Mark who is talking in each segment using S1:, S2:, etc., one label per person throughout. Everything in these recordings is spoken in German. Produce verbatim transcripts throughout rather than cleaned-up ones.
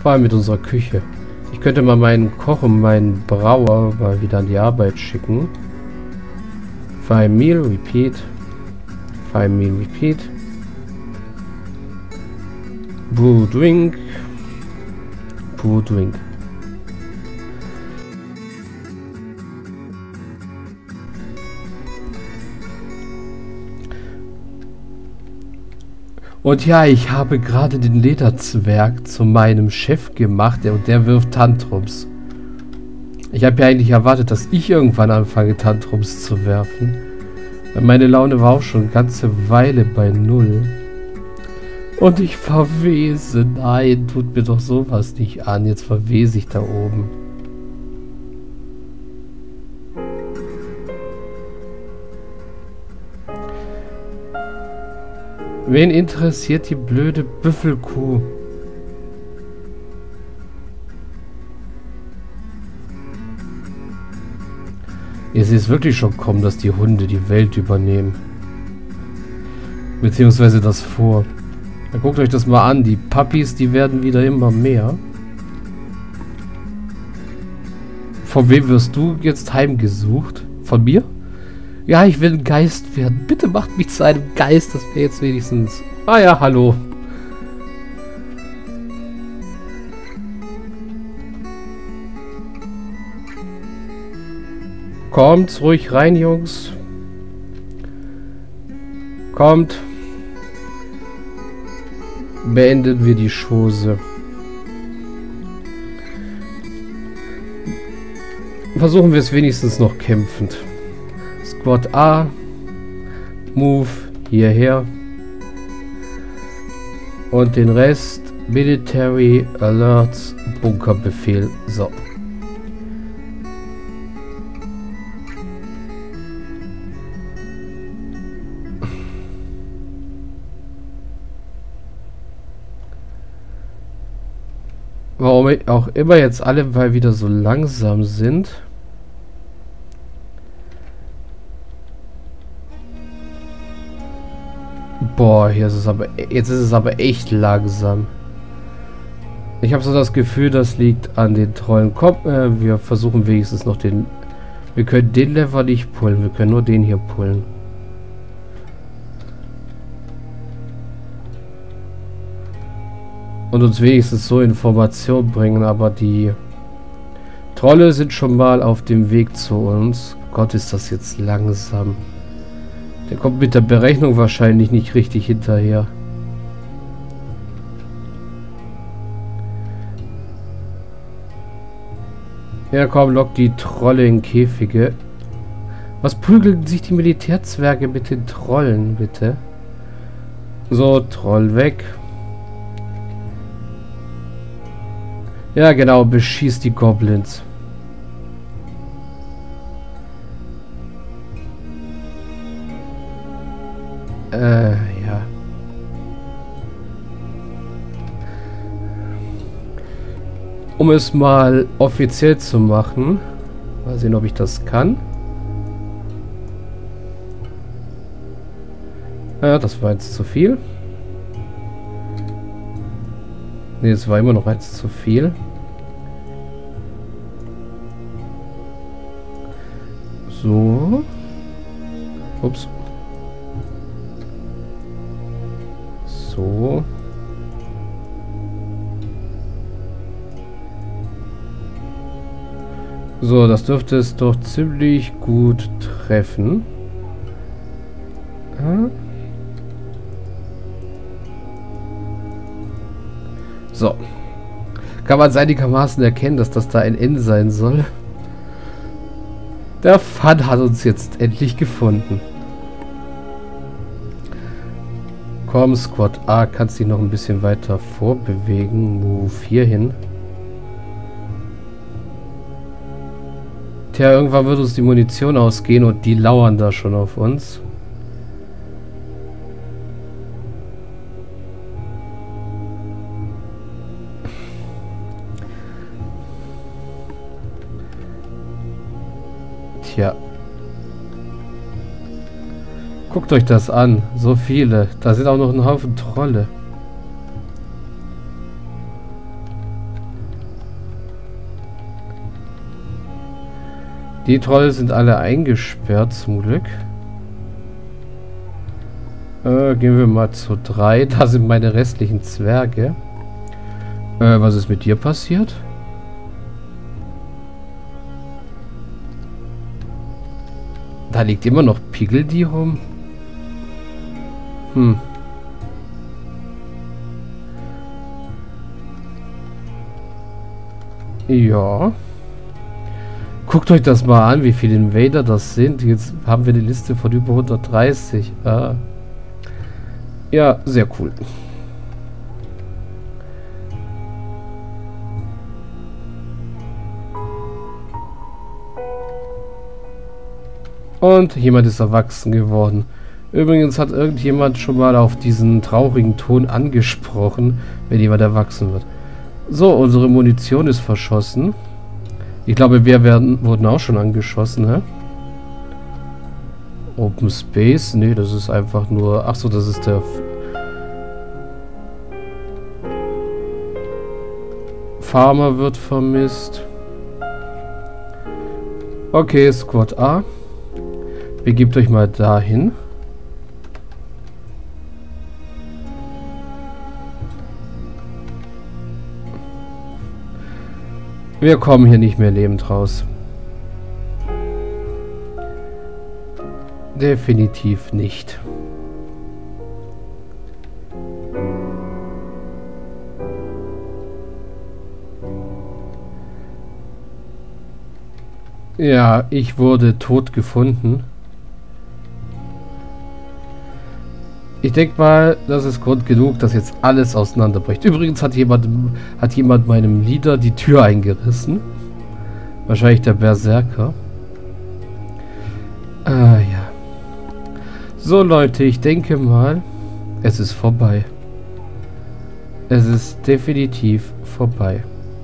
S1: Vor allem mit unserer Küche. Ich könnte mal meinen Koch und meinen Brauer mal wieder an die Arbeit schicken. Five Meal, Repeat. Five Meal, Repeat. Brew Drink. Brew Drink. Und ja, ich habe gerade den Lederzwerg zu meinem Chef gemacht und der wirft Tantrums. Ich habe ja eigentlich erwartet, dass ich irgendwann anfange, Tantrums zu werfen. Weil meine Laune war auch schon eine ganze Weile bei Null. Und ich verwese. Nein, tut mir doch sowas nicht an. Jetzt verwese ich da oben. Wen interessiert die blöde Büffelkuh? Es ist wirklich schon kommen, dass die Hunde die Welt übernehmen. Beziehungsweise das vor. Dann guckt euch das mal an. Die Puppies, die werden wieder immer mehr. Von wem wirst du jetzt heimgesucht? Von mir? Ja, ich will ein Geist werden. Bitte macht mich zu einem Geist. Das wäre jetzt wenigstens... Ah ja, hallo. Kommt ruhig rein, Jungs. Kommt. Beenden wir die Chose. Versuchen wir es wenigstens noch kämpfend. Squad A. Move hierher. Und den Rest Military Alerts Bunkerbefehl. So. Warum auch immer jetzt alle mal wieder so langsam sind. Boah, hier ist es aber jetzt ist es aber echt langsam. Ich habe so das Gefühl, das liegt an den Trollen. Komm, äh, wir versuchen wenigstens noch den. Wir können den Lever nicht pullen, wir können nur den hier pullen. Und uns wenigstens so Informationen bringen, aber die Trolle sind schon mal auf dem Weg zu uns. Gott, ist das jetzt langsam. Der kommt mit der Berechnung wahrscheinlich nicht richtig hinterher. Ja komm, lock die Trolle in Käfige. Was prügeln sich die Militärzwerge mit den Trollen, bitte? So, Troll weg. Ja genau, beschießt die Goblins. Äh, ja. Um es mal offiziell zu machen. Mal sehen, ob ich das kann. Ja, das war jetzt zu viel. Ne, es war immer noch eins zu viel. So. Ups. So. So, das dürfte es doch ziemlich gut treffen. Ja. So. Kann man einigermaßen erkennen, dass das da ein N sein soll. Der Fun hat uns jetzt endlich gefunden. Komm, Squad A, kannst dich noch ein bisschen weiter vorbewegen. Move hier hin. Tja, irgendwann wird uns die Munition ausgehen und die lauern da schon auf uns. Tja. Guckt euch das an. So viele. Da sind auch noch ein Haufen Trolle. Die Trolle sind alle eingesperrt, zum Glück. Äh, gehen wir mal zu drei. Da sind meine restlichen Zwerge. Äh, was ist mit dir passiert? Da liegt immer noch Piggledy rum. Hm. Ja. Guckt euch das mal an, wie viele Invader das sind. Jetzt haben wir eine Liste von über hundertdreißig. Ah. Ja, sehr cool. Und jemand ist erwachsen geworden. Übrigens hat irgendjemand schon mal auf diesen traurigen Ton angesprochen, wenn jemand erwachsen wird. So, unsere Munition ist verschossen. Ich glaube, wir werden, wurden auch schon angeschossen, ne? Open Space? Nee, das ist einfach nur... Achso, das ist der... Farmer wird vermisst. Okay, Squad A. Begebt euch mal dahin. Wir kommen hier nicht mehr lebend raus. Definitiv nicht. Ja, ich wurde tot gefunden. Ich denke mal, das ist Grund genug, dass jetzt alles auseinanderbricht. Übrigens hat jemand, hat jemand meinem Leader die Tür eingerissen. Wahrscheinlich der Berserker. Ah ja. So Leute, ich denke mal, es ist vorbei. Es ist definitiv vorbei.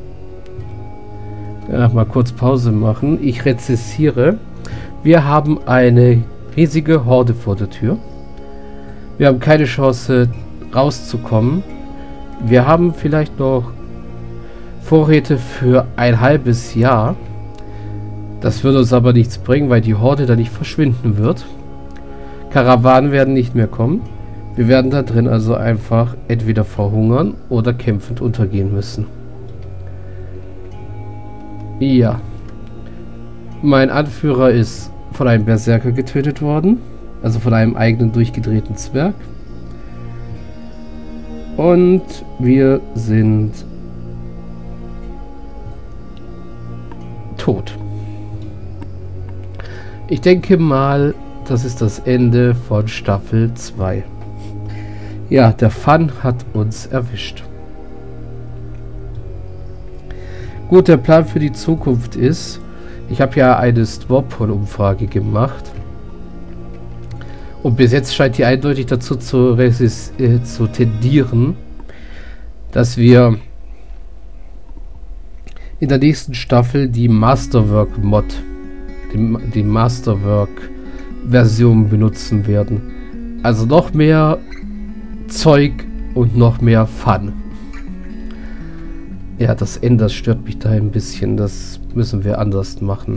S1: Ja, mal kurz Pause machen. Ich rezessiere. Wir haben eine riesige Horde vor der Tür. Wir haben keine Chance rauszukommen. Wir haben vielleicht noch Vorräte für ein halbes Jahr. Das wird uns aber nichts bringen, weil die Horde da nicht verschwinden wird. Karawanen werden nicht mehr kommen. Wir werden da drin also einfach entweder verhungern oder kämpfend untergehen müssen. Ja. Mein Anführer ist von einem Berserker getötet worden. Also von einem eigenen durchgedrehten Zwerg. Und wir sind tot. Ich denke mal, das ist das Ende von Staffel zwei. Ja, der Fun hat uns erwischt. Gut, der Plan für die Zukunft ist, ich habe ja eine Stwarpol-Umfrage gemacht. Und bis jetzt scheint die eindeutig dazu zu, äh, zu tendieren, dass wir in der nächsten Staffel die Masterwork-Mod, die, die Masterwork-Version benutzen werden. Also noch mehr Zeug und noch mehr Fun. Ja, das Ende, das stört mich da ein bisschen. Das müssen wir anders machen.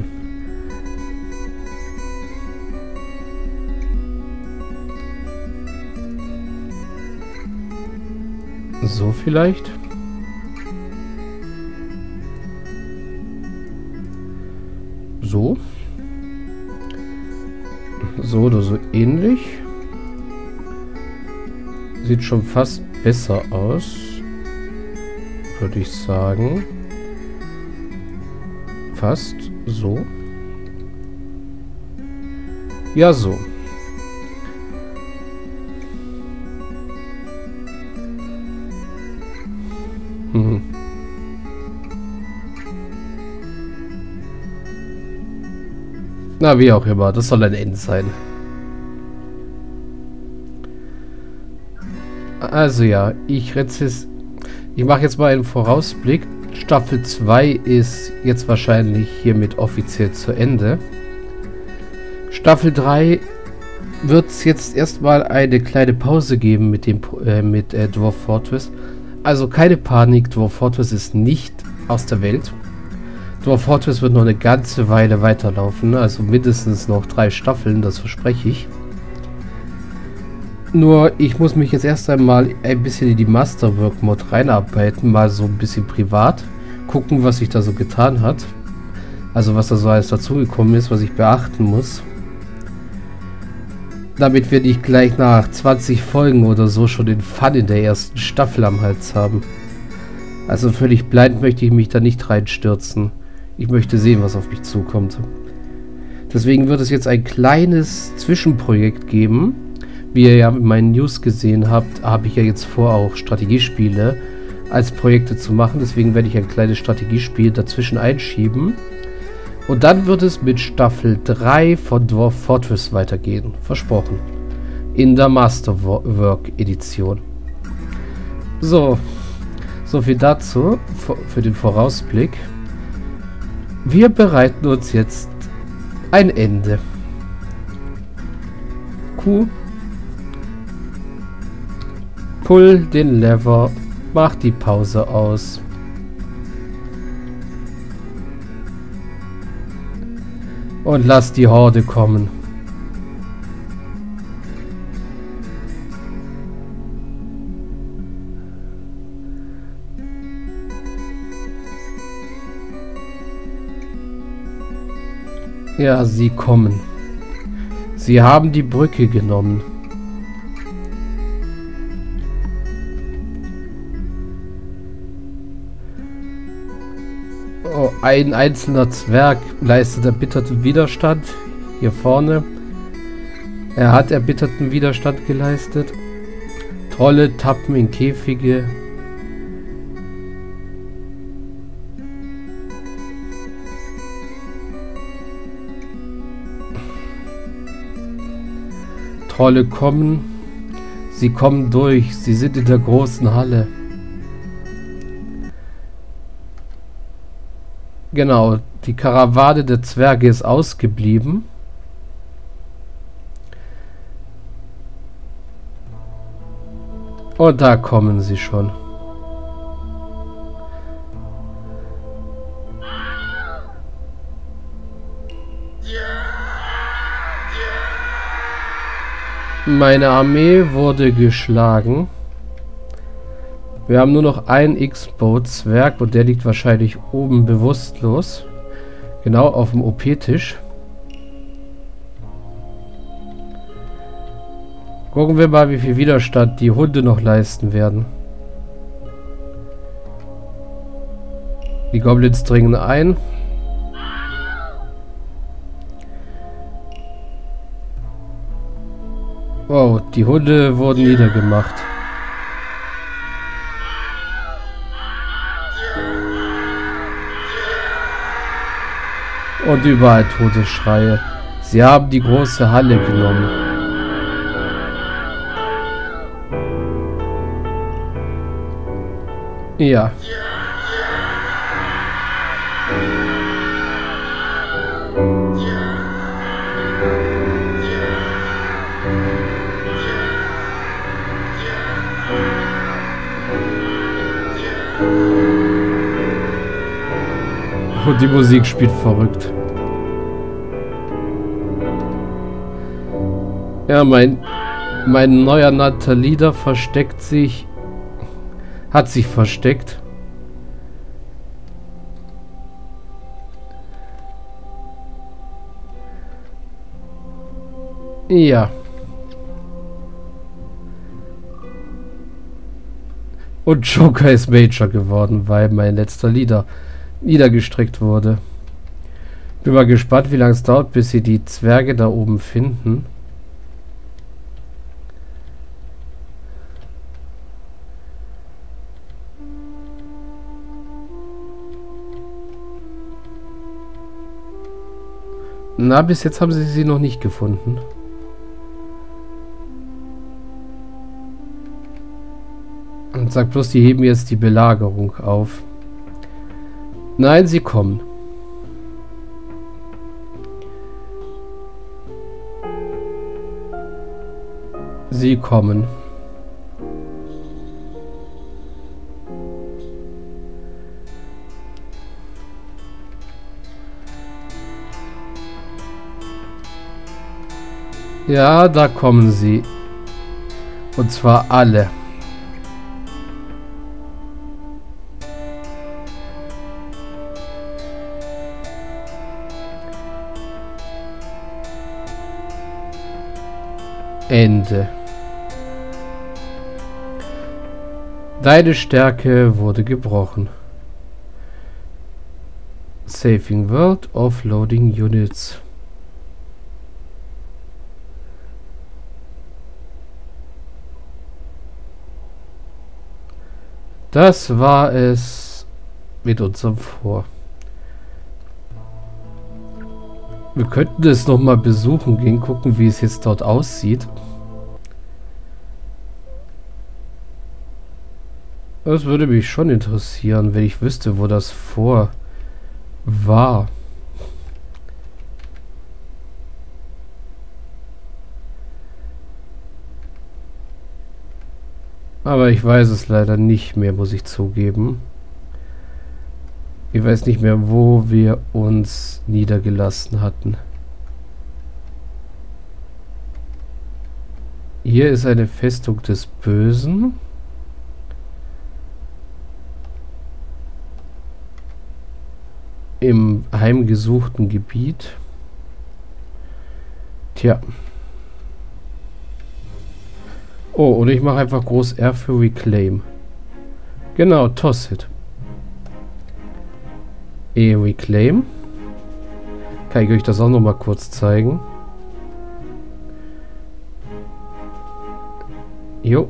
S1: So vielleicht. So. So oder so ähnlich. Sieht schon fast besser aus, würde ich sagen. Fast so. Ja, so. Hm. Na, wie auch immer. Das soll ein Ende sein. Also ja, ich rezis... Ich mache jetzt mal einen Vorausblick. Staffel zwei ist jetzt wahrscheinlich hiermit offiziell zu Ende. Staffel drei wird es jetzt erstmal eine kleine Pause geben mit dem äh, mit äh, Dwarf Fortress. Also keine Panik, Dwarf Fortress ist nicht aus der Welt. Dwarf Fortress wird noch eine ganze Weile weiterlaufen, also mindestens noch drei Staffeln, das verspreche ich. Nur, ich muss mich jetzt erst einmal ein bisschen in die Masterwork-Mod reinarbeiten, mal so ein bisschen privat, gucken, was sich da so getan hat. Also was da so alles dazugekommen ist, was ich beachten muss. Damit wir nicht gleich nach zwanzig Folgen oder so schon den Fun in der ersten Staffel am Hals haben. Also völlig blind möchte ich mich da nicht reinstürzen. Ich möchte sehen, was auf mich zukommt. Deswegen wird es jetzt ein kleines Zwischenprojekt geben. Wie ihr ja in meinen News gesehen habt, habe ich ja jetzt vor, auch Strategiespiele als Projekte zu machen. Deswegen werde ich ein kleines Strategiespiel dazwischen einschieben. Und dann wird es mit Staffel drei von Dwarf Fortress weitergehen. Versprochen. In der Masterwork Edition. So. So viel dazu. Für den Vorausblick. Wir bereiten uns jetzt ein Ende. Q. Pull den Lever. Mach die Pause aus. Und lass die Horde kommen. Ja, sie kommen. Sie haben die Brücke genommen. Oh, ein einzelner Zwerg leistet erbitterten Widerstand. Hier vorne. Er hat erbitterten Widerstand geleistet. Trolle tappen in Käfige. Trolle kommen. Sie kommen durch. Sie sind in der großen Halle. Genau, die Karawane der Zwerge ist ausgeblieben. Und da kommen sie schon. Meine Armee wurde geschlagen. Wir haben nur noch einen X-Bow-Zwerg und der liegt wahrscheinlich oben bewusstlos. Genau auf dem O P-Tisch. Gucken wir mal, wie viel Widerstand die Hunde noch leisten werden. Die Goblins dringen ein. Wow, die Hunde wurden niedergemacht. Und überall Todesschreie. Sie haben die große Halle genommen. Ja. Und die Musik spielt verrückt. Ja, mein, mein neu ernannter Leader versteckt sich, hat sich versteckt. Ja. Und Joker ist Major geworden, weil mein letzter Leader niedergestreckt wurde. Bin mal gespannt, wie lange es dauert, bis sie die Zwerge da oben finden. Na, bis jetzt haben sie sie noch nicht gefunden. Und sagt bloß, die heben jetzt die Belagerung auf. Nein, sie kommen. Sie kommen. Ja, da kommen sie. Und zwar alle. Ende. Deine Stärke wurde gebrochen. Saving World, Offloading Units. Das war es mit unserem Vor. Wir könnten es noch mal besuchen gehen, gucken, wie es jetzt dort aussieht. Das würde mich schon interessieren, wenn ich wüsste, wo das Vor war. Aber ich weiß es leider nicht mehr, muss ich zugeben. Ich weiß nicht mehr, wo wir uns niedergelassen hatten. Hier ist eine Festung des Bösen. Im heimgesuchten Gebiet. Tja. Oh, oder ich mache einfach groß R für Reclaim. Genau, Toss It. E Reclaim. Kann ich euch das auch noch mal kurz zeigen. Jo.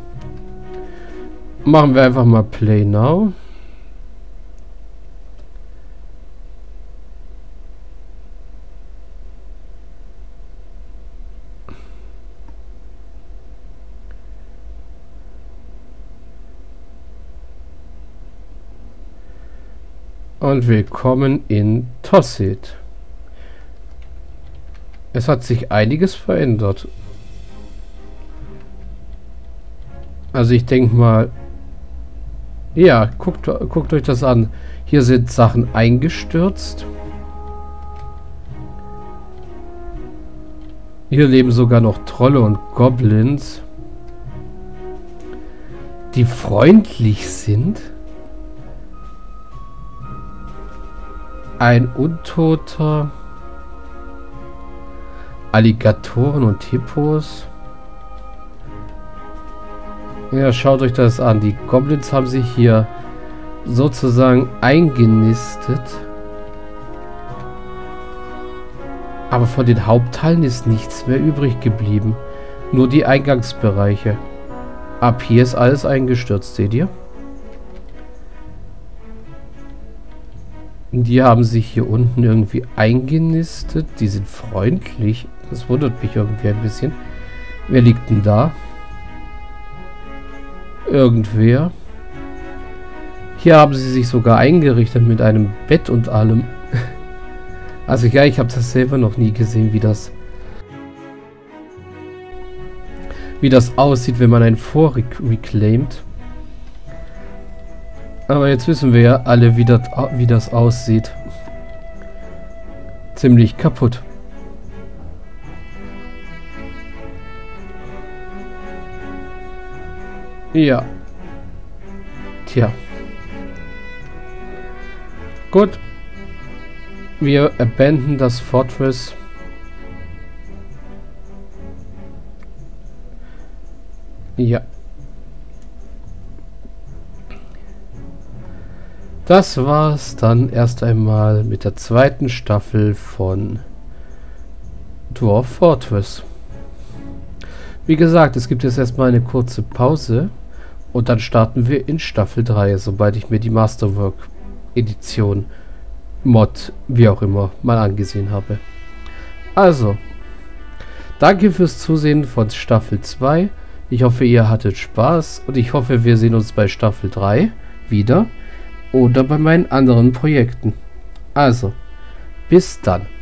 S1: Machen wir einfach mal Play Now. Und willkommen in Toss It. Es hat sich einiges verändert. Also ich denke mal, ja, guckt, guckt euch das an. Hier sind Sachen eingestürzt. Hier leben sogar noch Trolle und Goblins, die freundlich sind. Ein Untoter, Alligatoren und Hippos. Ja, schaut euch das an. Die Goblins haben sich hier sozusagen eingenistet. Aber von den Hauptteilen ist nichts mehr übrig geblieben. Nur die Eingangsbereiche. Ab hier ist alles eingestürzt, seht ihr? Die haben sich hier unten irgendwie eingenistet. Die sind freundlich. Das wundert mich irgendwie ein bisschen. Wer liegt denn da? Irgendwer. Hier haben sie sich sogar eingerichtet mit einem Bett und allem. Also ja, ich habe das selber noch nie gesehen, wie das wie das aussieht, wenn man ein Vor reclaimt. Aber jetzt wissen wir ja alle, wie das, wie das aussieht. Ziemlich kaputt. Ja. Tja. Gut. Wir abandon das Fortress. Ja. Das war's dann erst einmal mit der zweiten Staffel von Dwarf Fortress. Wie gesagt, es gibt jetzt erstmal eine kurze Pause und dann starten wir in Staffel drei, sobald ich mir die Masterwork Edition, Mod, wie auch immer, mal angesehen habe. Also, danke fürs Zusehen von Staffel zwei. Ich hoffe, ihr hattet Spaß und ich hoffe, wir sehen uns bei Staffel drei wieder oder bei meinen anderen Projekten. Also, bis dann.